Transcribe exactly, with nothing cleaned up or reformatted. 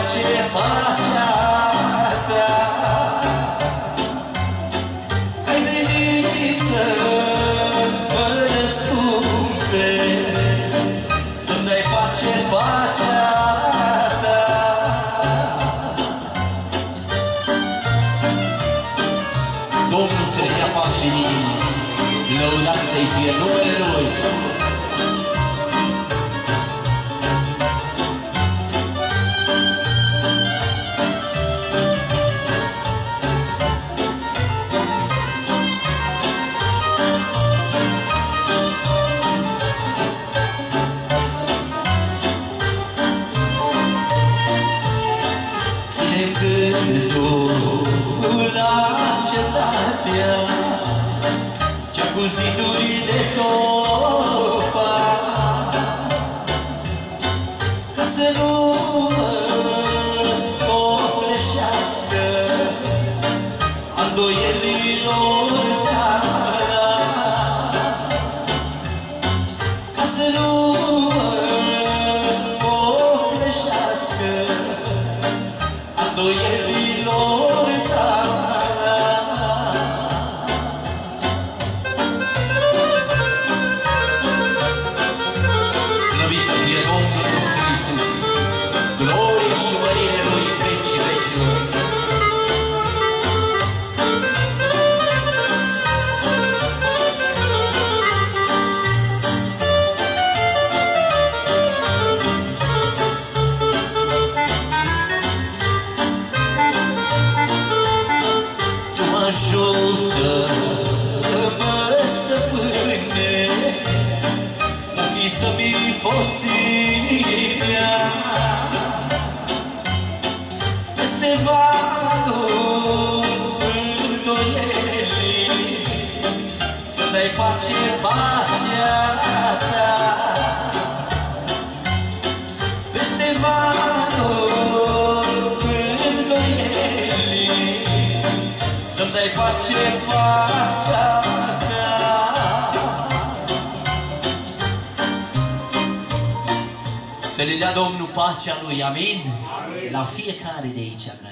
face pacea ta. Că-ai venit să mă răscumperi, să-mi dai pace pacea ta. Domnul să ne dea pace în inimă, lăudat să-i fie numele Lui. Ține-mi gândul la cetatea cea cu ziduri de topac, ca să nu mă copleșească îndoielilor tale, ca să nu mă copleșească îndoielilor tale. Slăvit să fie Domnul nostru Iisus, glorie și mărire Lui în vecii vecilor. Tu mă ajută, mă stăpâne, ochii să-mi poți vedea peste valul îndoielii, să-mi dai pace pacea ta. Peste valul îndoielii, să-mi dai pace pacea ta. Să ne dea Domnul pacea Lui, amin? Amin. La fiecare de aici,